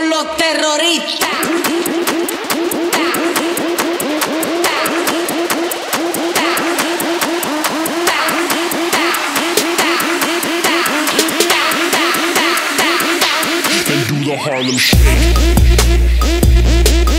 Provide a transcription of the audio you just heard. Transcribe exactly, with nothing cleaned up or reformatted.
con los terroristas. And do the Harlem Shake.